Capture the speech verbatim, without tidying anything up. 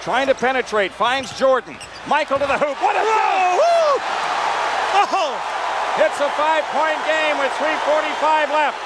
trying to penetrate, finds Jordan. Michael to the hoop. What a Whoa, shot! woo! Oh! It's a five-point game with three forty-five left.